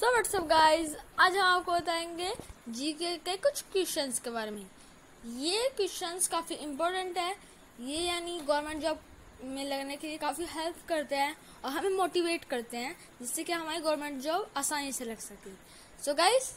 So what's up guys, आज हम आपको बताएंगे जीके के कुछ क्वेश्चंस के बारे में। ये क्वेश्चंस काफ़ी इम्पोर्टेंट है। ये यानी गवर्नमेंट जॉब में लगने के लिए काफ़ी हेल्प करते हैं और हमें मोटिवेट करते हैं, जिससे कि हमारी गवर्नमेंट जॉब आसानी से लग सके। सो गाइज,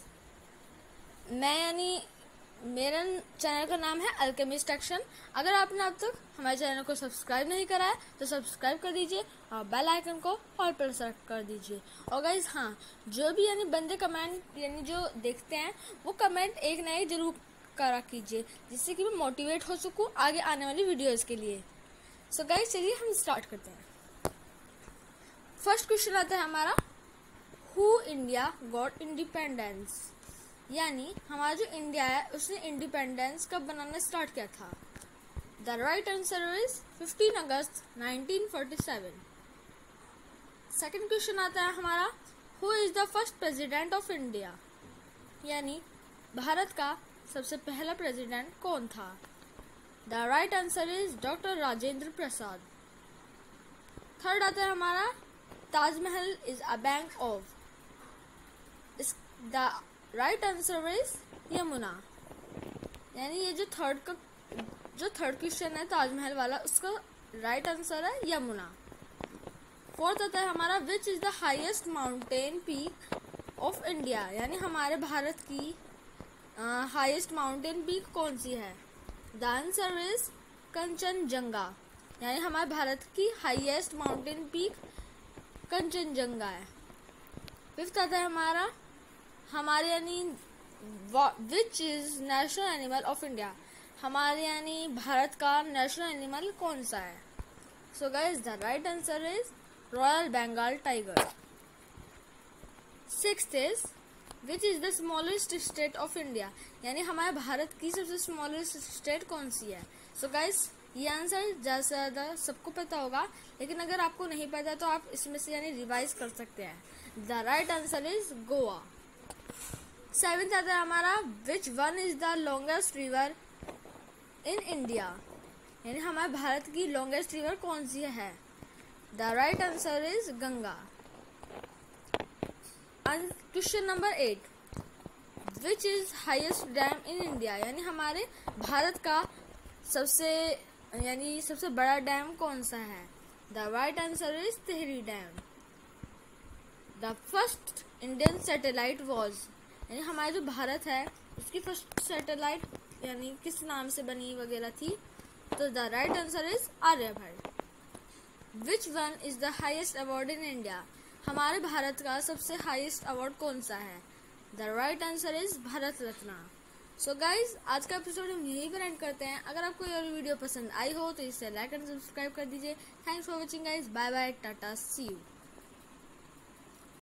मेरा चैनल का नाम है अल्केमिस्ट एक्शन। अगर आपने अब तक हमारे चैनल को सब्सक्राइब नहीं करा है तो सब्सक्राइब कर दीजिए और बेल आइकन को ऑल पर सेलेक्ट कर दीजिए। और गाइज हाँ, जो भी यानी बंदे कमेंट यानी जो देखते हैं वो कमेंट एक ना एक जरूर करा कीजिए, जिससे कि मैं मोटिवेट हो सकूँ आगे आने वाली वीडियोस के लिए। सो गाइज चलिए हम स्टार्ट करते हैं। फर्स्ट क्वेश्चन आता है हमारा, हु इंडिया गॉट इंडिपेंडेंस, यानी हमारा जो इंडिया है उसने इंडिपेंडेंस कब बनाना स्टार्ट किया था। द राइट आंसर इज 15 अगस्त 1947। सेकंड क्वेश्चन आता है हमारा, who is the first president of India, यानी भारत का सबसे पहला प्रेसिडेंट कौन था। The right answer is doctor Rajendra Prasad. Third आता है हमारा, Taj Mahal is a bank of, the right answer is Yamuna, यानी ये जो थर्ड क्वेश्चन है ताजमहल वाला, उसका राइट आंसर है यमुना। फोर्थ आता है हमारा, which is the highest mountain peak of India, यानी हमारे भारत की हाईएस्ट माउंटेन पीक कौन सी है। द आंसर इज कंचनजंगा, यानी हमारे भारत की हाईएस्ट माउंटेन पीक कंचनजंगा है। फिफ्थ आता है हमारे यानी which is national animal of India, हमारे यानी भारत का नेशनल एनिमल कौन सा है। So guys the right answer is royal Bengal tiger. Sixth is which is the smallest state of India, यानी हमारे भारत की सबसे स्मॉलेस्ट स्टेट कौन सी है। सो गाइस ये आंसर ज़्यादा से ज़्यादा सबको पता होगा, लेकिन अगर आपको नहीं पता तो आप इसमें से यानी रिवाइज कर सकते हैं। The right answer is Goa. Seventh आता है हमारा, which one is the longest river in India, यानी हमारे भारत की लॉन्गेस्ट रिवर कौन सी है। The right answer is Ganga. Question number 8, which is highest dam in India, यानी हमारे भारत का सबसे बड़ा डैम कौन सा है। The right answer is Tehri dam. The first Indian satellite was, यानी हमारा जो भारत है उसकी फर्स्ट सैटेलाइट यानी किस नाम से बनी वगैरह थी। तो the right answer is Aryabhata. Which one is the highest award in India, हमारे भारत का सबसे हाईएस्ट अवार्ड कौन सा है। The right answer is Bharat Ratna. So guys आज का एपिसोड हम यहीं पर एंड करते हैं। अगर आपको ये वीडियो पसंद आई हो तो इसे लाइक एंड सब्सक्राइब कर दीजिए। Thanks for watching guys, bye bye, tata, see you.